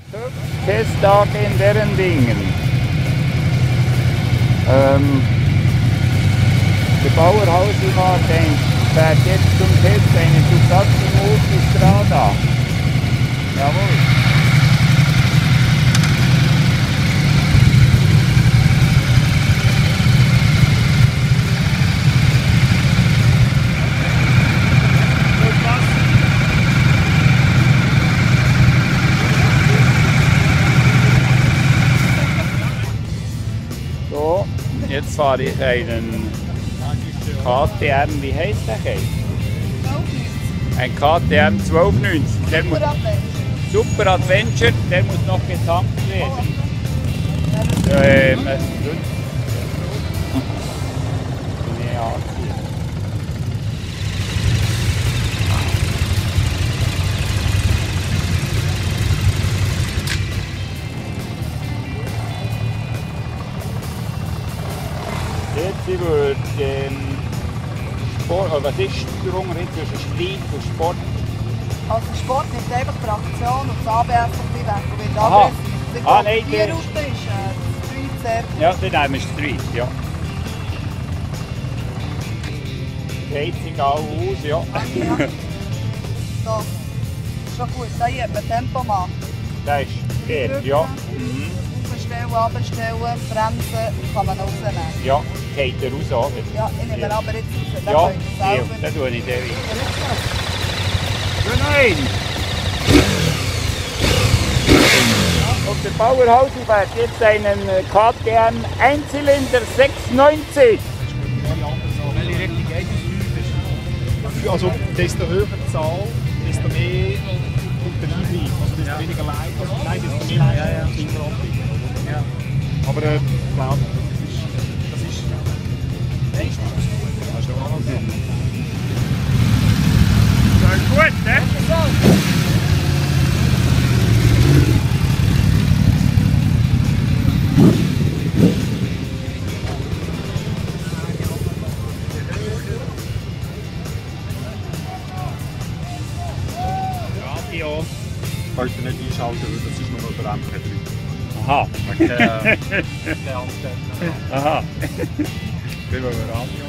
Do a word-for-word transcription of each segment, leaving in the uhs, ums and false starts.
Testtag in deren Dingen. Ähm, der Bauer Hauselmann denkt, fährt jetzt zum Test eine Ducati Multistrada. Jawohl. So, jetzt fahre ich einen K T M, wie heisst der Käse? Ein K T M zwölf neunzig. Der muss, Super Adventure, der muss noch getankt werden. Ähm, nee, anziehen. Jetzt wird ähm, Sport, oder was ist der Unterschied zwischen Street und Sport? Also Sport nimmt einfach Traktion und das A B S ein bisschen weg und wird Aha. aggressiv. Ah, nein, die der- Route ist äh, Street sehr gut. Ja, dann nehmen wir Street, ja. Die Heizung auch aus, ja. So, schon gut. Da hier hat man Tempomat. Das ist der, ja. Mhm. Aufstellen, abstellen, bremsen, kann man rausnehmen. Ja, geht er raus, oder? Ja, ich nehme ihn aber jetzt raus. Dann Ja, könnt ihr ja, selber. dann tue ich den wieder. Nein! Und der Bauerhaus fährt jetzt einen K T M Einzylinder sechshundertneunzig. Welche Richtung geht es? Also, desto höher die Zahl, desto mehr kommt der Eingleich. Also, desto weniger Leid. Also, nein, desto mehr Leid. Ja, ja. Ja. Aber äh, ich glaube, das ist. Das ist. Das ist das ist schon Wahnsinn. Das ist gut, ne? Radio. Könnt ihr nicht einschalten, weil das ist nur über M P drei. Aha. Keine Antenne. Aha. Wie wir Radio.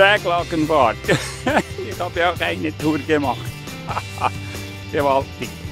Schräglagenfahrt. Ich habe ja auch eine Tour gemacht. Gewaltig.